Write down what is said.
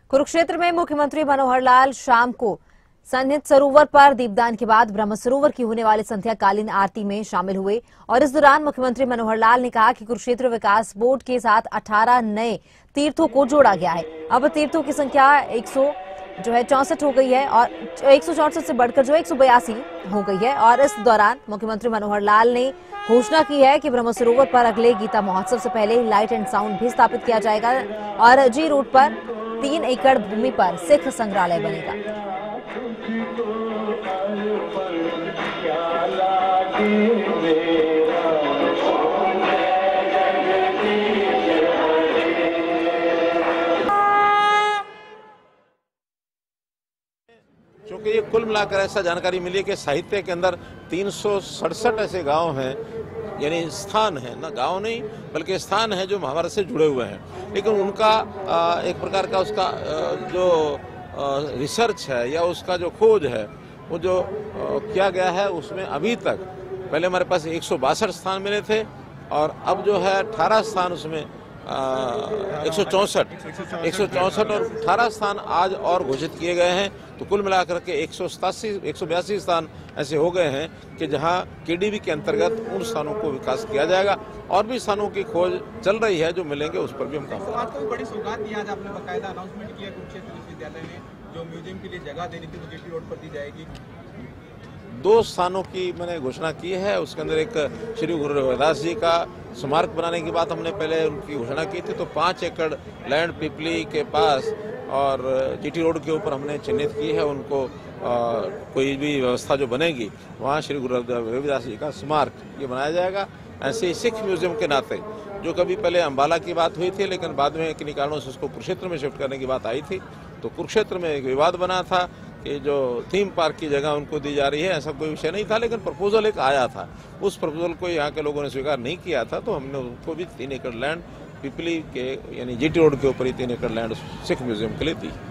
कुरुक्षेत्र में मुख्यमंत्री मनोहर लाल शाम को सन्निध सरोवर पर दीपदान के बाद ब्रह्म सरोवर की होने वाली संध्याकालीन आरती में शामिल हुए और इस दौरान मुख्यमंत्री मनोहर लाल ने कहा कि कुरुक्षेत्र विकास बोर्ड के साथ 18 नए तीर्थों को जोड़ा गया है। अब तीर्थों की संख्या 164 हो गई है और 164 से बढ़कर 182 हो गई है। और इस दौरान मुख्यमंत्री मनोहर लाल ने घोषणा की है कि ब्रह्म सरोवर पर अगले गीता महोत्सव से पहले लाइट एंड साउंड भी स्थापित किया जाएगा और जी रोड पर 3 एकड़ भूमि पर सिख संग्रहालय बनेगा। क्योंकि ये कुल मिलाकर ऐसा जानकारी मिली है कि साहित्य के अंदर 367 ऐसे गांव हैं, यानी स्थान है ना, गांव नहीं बल्कि स्थान है जो महाभारत से जुड़े हुए हैं। लेकिन उनका एक प्रकार का उसका जो रिसर्च है या उसका जो खोज है वो जो किया गया है, उसमें अभी तक पहले हमारे पास 162 स्थान मिले थे और अब जो है 18 स्थान उसमें 164 और 18 स्थान आज और घोषित किए गए हैं। तो कुल मिलाकर के 182 स्थान ऐसे हो गए हैं कि जहां केडीबी के अंतर्गत उन स्थानों को विकास किया जाएगा और भी स्थानों की खोज चल रही है। जो मिलेंगे उस पर भी हम काम करेंगे। आपको बड़ी सौगात दी, आज आपने बकायदा अनाउंसमेंट किया कुरुक्षेत्र विश्वविद्यालय ने जो म्यूजियम के लिए जगह देनी थी वो जीटी रोड पर दी जाएगी। 2 स्थानों की मैंने घोषणा की है। उसके अंदर एक श्री गुरु रविदास जी का स्मारक बनाने की बात हमने पहले उनकी घोषणा की थी। तो 5 एकड़ लैंड पिपली के पास और जीटी रोड के ऊपर हमने चिन्हित की है उनको। कोई भी व्यवस्था जो बनेगी वहाँ श्री गुरु रविदास जी का स्मारक ये बनाया जाएगा। ऐसे ही सिख म्यूजियम के नाते जो कभी पहले अम्बाला की बात हुई थी लेकिन बाद में किन्हीं कारणों से उसको कुरुक्षेत्र में शिफ्ट करने की बात आई थी, तो कुरुक्षेत्र में एक विवाद बना था कि जो थीम पार्क की जगह उनको दी जा रही है, ऐसा कोई विषय नहीं था। लेकिन प्रपोजल एक आया था, उस प्रपोजल को यहाँ के लोगों ने स्वीकार नहीं किया था, तो हमने उनको भी 3 एकड़ लैंड पिपली के यानी जीटी रोड के ऊपर ही 3 एकड़ लैंड सिख म्यूजियम के लिए दी।